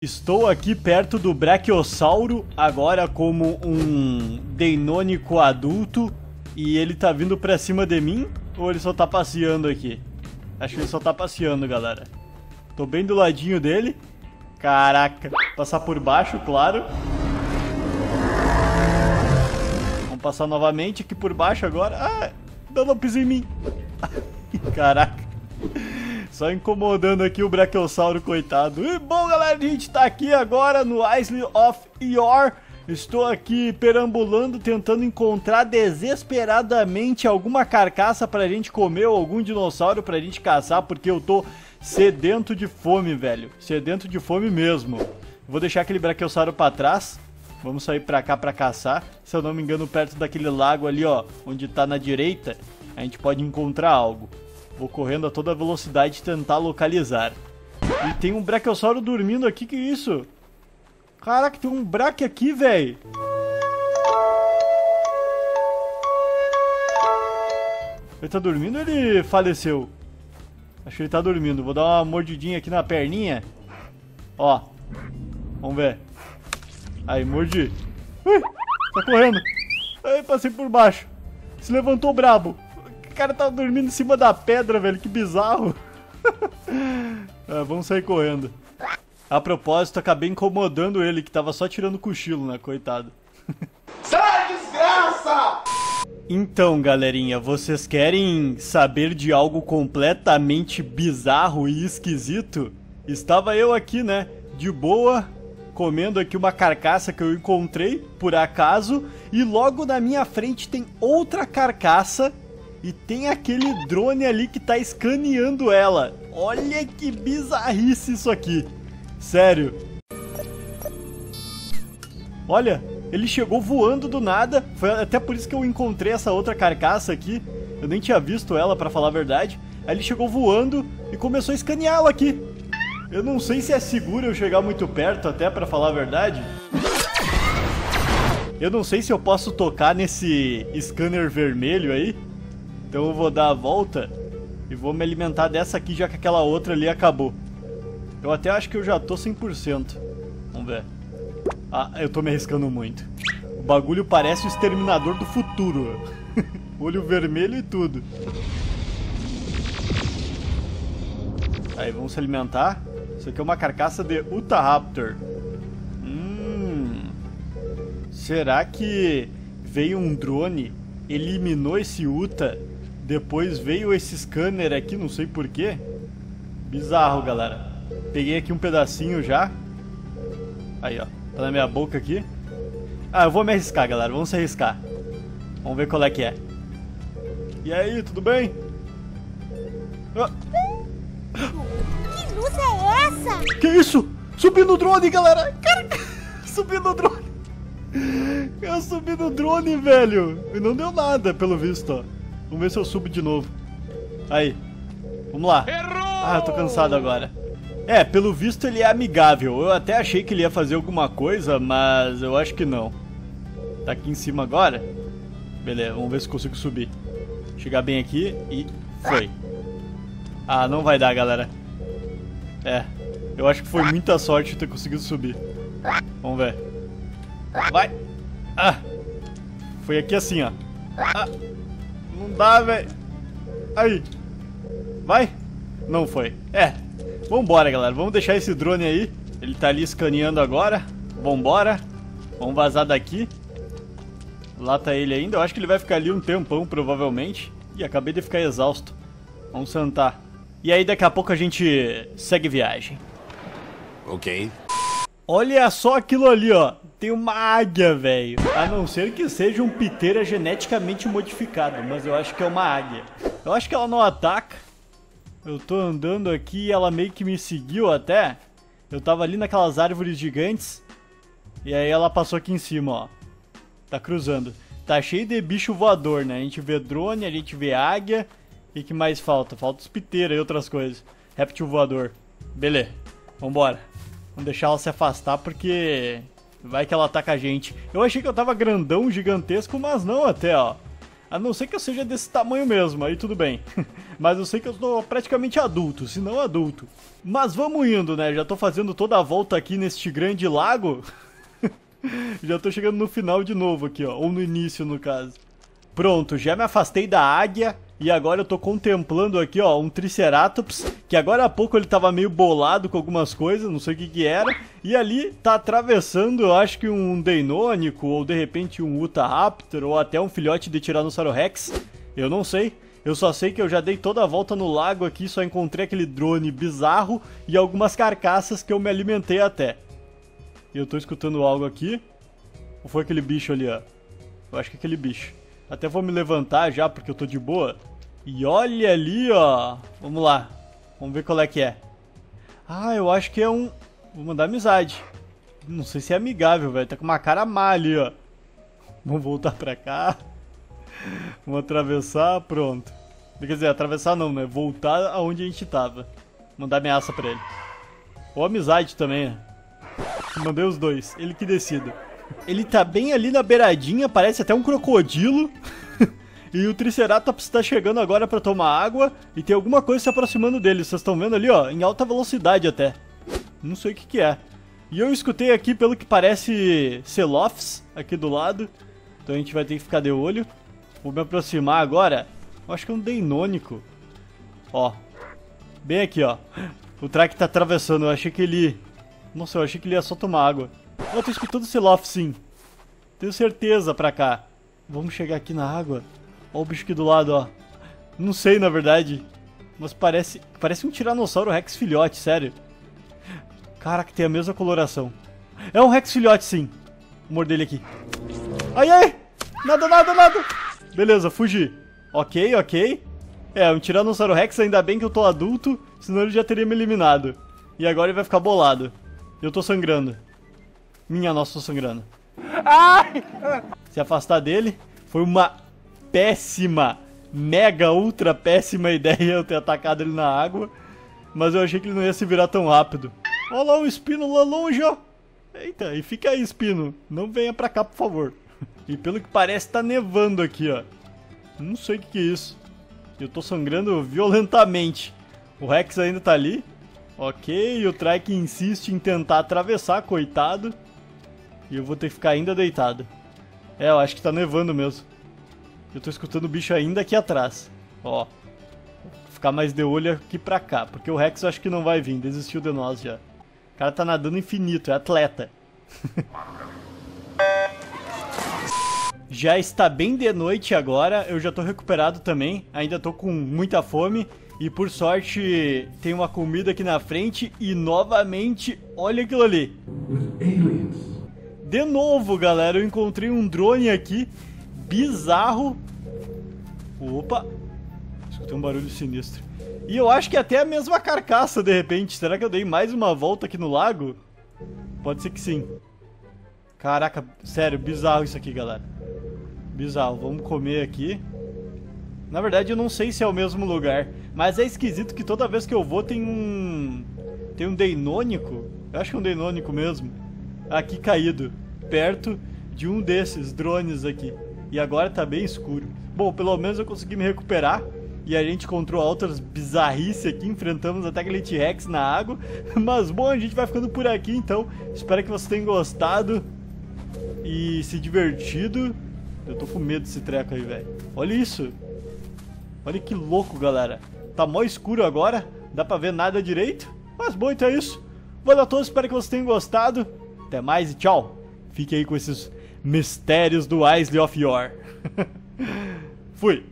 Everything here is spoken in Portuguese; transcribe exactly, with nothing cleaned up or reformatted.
Estou aqui perto do Brachiosauro, agora como um Deinônico adulto, e ele tá vindo pra cima de mim, ou ele só tá passeando aqui? Acho que ele só tá passeando, galera. Tô bem do ladinho dele. Caraca, passar por baixo, claro. Vamos passar novamente aqui por baixo agora. Ah, não, não pisa em mim. Caraca. Só incomodando aqui o Brachiosauro, coitado. E bom, galera, a gente tá aqui agora no Isle of Eeyore. Estou aqui perambulando, tentando encontrar desesperadamente alguma carcaça pra gente comer ou algum dinossauro pra gente caçar, porque eu tô sedento de fome, velho. Sedento de fome mesmo. Vou deixar aquele Brachiosauro pra trás. Vamos sair pra cá pra caçar. Se eu não me engano, perto daquele lago ali, ó, onde tá na direita, a gente pode encontrar algo. Vou correndo a toda velocidade tentar localizar. E tem um Brachiosauro dormindo aqui, que isso? Caraca, tem um Brach aqui, velho. Ele tá dormindo ou ele faleceu? Acho que ele tá dormindo. Vou dar uma mordidinha aqui na perninha. Ó. Vamos ver. Aí, mordi. Ui, tá correndo. Aí, passei por baixo. Se levantou brabo. O cara tá dormindo em cima da pedra, velho. Que bizarro. É, vamos sair correndo. A propósito, acabei incomodando ele, que tava só tirando cochilo, né? Coitado. Sai, desgraça! Então, galerinha, vocês querem saber de algo completamente bizarro e esquisito? Estava eu aqui, né? De boa, comendo aqui uma carcaça que eu encontrei, por acaso. E logo na minha frente tem outra carcaça. E tem aquele drone ali que tá escaneando ela. Olha que bizarrice isso aqui. Sério. Olha, ele chegou voando do nada. Foi até por isso que eu encontrei essa outra carcaça aqui. Eu nem tinha visto ela, pra falar a verdade. Aí ele chegou voando e começou a escaneá-la aqui. Eu não sei se é seguro eu chegar muito perto, até, pra falar a verdade. Eu não sei se eu posso tocar nesse scanner vermelho aí. Então eu vou dar a volta e vou me alimentar dessa aqui, já que aquela outra ali acabou. Eu até acho que eu já tô cem por cento. Vamos ver. Ah, eu tô me arriscando muito. O bagulho parece o Exterminador do Futuro. Olho vermelho e tudo. Aí, vamos se alimentar. Isso aqui é uma carcaça de Utahraptor. Hum. Será que veio um drone, eliminou esse Uta, depois veio esse scanner aqui, não sei porquê? Bizarro, galera. Peguei aqui um pedacinho já. Aí, ó. Tá na minha boca aqui. Ah, eu vou me arriscar, galera. Vamos se arriscar. Vamos ver qual é que é. E aí, tudo bem? Ah. Que luz é essa? Que isso? Subi no drone, galera. Cara, subi no drone. Eu subi no drone, velho. E não deu nada, pelo visto, ó. Vamos ver se eu subo de novo. Aí. Vamos lá. Errou! Ah, eu tô cansado agora. É, pelo visto ele é amigável. Eu até achei que ele ia fazer alguma coisa, mas eu acho que não. Tá aqui em cima agora. Beleza, vamos ver se consigo subir. Chegar bem aqui e foi. Ah, não vai dar, galera. É, eu acho que foi muita sorte ter conseguido subir. Vamos ver. Vai. Ah, foi aqui assim, ó. Ah, não dá, velho. Aí. Vai. Não foi. É. Vambora, galera. Vamos deixar esse drone aí. Ele tá ali escaneando agora. Vambora. Vamos vazar daqui. Lá tá ele ainda. Eu acho que ele vai ficar ali um tempão, provavelmente. Ih, acabei de ficar exausto. Vamos sentar. E aí, daqui a pouco a gente segue viagem. Ok. Olha só aquilo ali, ó. Tem uma águia, velho. A não ser que seja um piteira geneticamente modificado. Mas eu acho que é uma águia. Eu acho que ela não ataca. Eu tô andando aqui e ela meio que me seguiu até. Eu tava ali naquelas árvores gigantes. E aí ela passou aqui em cima, ó. Tá cruzando. Tá cheio de bicho voador, né? A gente vê drone, a gente vê águia. E o que mais falta? Falta os piteiros e outras coisas. Réptil voador. Beleza. Vambora. Vamos deixar ela se afastar porque vai que ela ataca a gente. Eu achei que eu tava grandão, gigantesco, mas não até, ó. A não ser que eu seja desse tamanho mesmo, aí tudo bem. Mas eu sei que eu sou praticamente adulto, se não adulto. Mas vamos indo, né? Já tô fazendo toda a volta aqui neste grande lago. Já tô chegando no final de novo aqui, ó. Ou no início, no caso. Pronto, já me afastei da águia. E agora eu tô contemplando aqui, ó, um Triceratops. Que agora há pouco ele tava meio bolado com algumas coisas, não sei o que que era. E ali tá atravessando, eu acho que um Deinônico, ou de repente um Utahraptor, ou até um filhote de Tiranossauro Rex. Eu não sei. Eu só sei que eu já dei toda a volta no lago aqui, só encontrei aquele drone bizarro e algumas carcaças que eu me alimentei até. E eu tô escutando algo aqui. Ou foi aquele bicho ali, ó? Eu acho que é aquele bicho. Até vou me levantar já, porque eu tô de boa. E olha ali, ó. Vamos lá. Vamos ver qual é que é. Ah, eu acho que é um... Vou mandar amizade. Não sei se é amigável, velho. Tá com uma cara má ali, ó. Vamos voltar pra cá. Vamos atravessar, pronto. Quer dizer, atravessar não, né? Voltar aonde a gente tava. Mandar ameaça pra ele. Ou amizade também, né? Mandei os dois. Ele que decida. Ele tá bem ali na beiradinha, parece até um crocodilo. E o Triceratops tá chegando agora pra tomar água. E tem alguma coisa se aproximando dele. Vocês estão vendo ali, ó, em alta velocidade até. Não sei o que que é. E eu escutei aqui, pelo que parece, Celophs aqui do lado. Então a gente vai ter que ficar de olho. Vou me aproximar agora. Eu acho que é um Deinônico. Ó. Bem aqui, ó. O Trike tá atravessando. Eu achei que ele... Nossa, eu achei que ele ia só tomar água. Eu tô escutando o Celophs, sim. Tenho certeza pra cá. Vamos chegar aqui na água. Ó o bicho aqui do lado, ó. Não sei, na verdade. Mas parece... Parece um Tiranossauro Rex filhote, sério. Caraca, tem a mesma coloração. É um Rex filhote, sim. Vou morder ele aqui. Ai, ai! Nada, nada, nada! Beleza, fugi. Ok, ok. É, um Tiranossauro Rex, ainda bem que eu tô adulto. Senão ele já teria me eliminado. E agora ele vai ficar bolado. Eu tô sangrando. Minha nossa, tô sangrando. Ai! Se afastar dele. Foi uma péssima, mega, ultra péssima ideia eu ter atacado ele na água. Mas eu achei que ele não ia se virar tão rápido. Olha lá o Espino lá longe, ó. Eita, e fica aí, Espino. Não venha pra cá, por favor. E pelo que parece, tá nevando aqui, ó. Não sei o que que é isso. Eu tô sangrando violentamente. O Rex ainda tá ali. Ok, e o Trike insiste em tentar atravessar, coitado. E eu vou ter que ficar ainda deitado. É, eu acho que tá nevando mesmo. Eu tô escutando o bicho ainda aqui atrás. Ó. Vou ficar mais de olho aqui pra cá. Porque o Rex eu acho que não vai vir. Desistiu de nós já. O cara tá nadando infinito. É atleta. Já está bem de noite agora. Eu já tô recuperado também. Ainda tô com muita fome. E por sorte tem uma comida aqui na frente. E novamente, olha aquilo ali. De novo, galera. Eu encontrei um drone aqui. Bizarro. Opa. Escutei um barulho sinistro. E eu acho que é até a mesma carcaça, de repente. Será que eu dei mais uma volta aqui no lago? Pode ser que sim. Caraca, sério, bizarro isso aqui, galera. Bizarro. Vamos comer aqui. Na verdade, eu não sei se é o mesmo lugar. Mas é esquisito que toda vez que eu vou tem um... Tem um Deinônico. Eu acho que é um Deinônico mesmo. Aqui caído. Perto de um desses drones aqui. E agora tá bem escuro. Bom, pelo menos eu consegui me recuperar. E a gente encontrou outras bizarrices aqui. Enfrentamos até aquele T-Rex na água. Mas bom, a gente vai ficando por aqui então. Espero que vocês tenham gostado. E se divertido. Eu tô com medo desse treco aí, velho. Olha isso. Olha que louco, galera. Tá mó escuro agora. Dá pra ver nada direito. Mas bom, então é isso. Valeu a todos, espero que vocês tenham gostado. Até mais e tchau. Fique aí com esses mistérios do Isle of Yore. Fui.